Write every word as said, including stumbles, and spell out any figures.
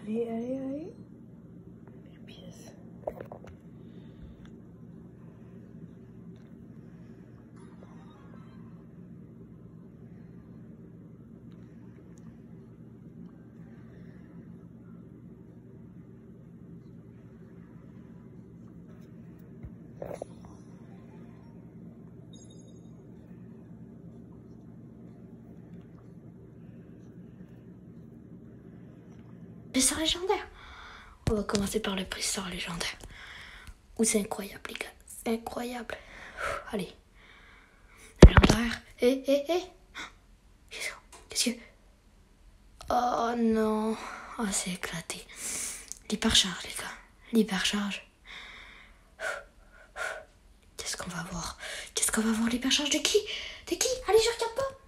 Allez, allez, allez. Belle pièce. Préhistoire légendaire. On va commencer par le préhistoire légendaire. Ouh, c'est incroyable, les gars. C'est incroyable. Ouh, allez. Légendaire. Hé, hé, hé. Qu'est-ce que... Oh non. Oh, c'est éclaté. L'hypercharge, les gars. L'hypercharge. Qu'est-ce qu'on va voir? Qu'est-ce qu'on va voir? L'hypercharge de qui? De qui? Allez, je regarde pas.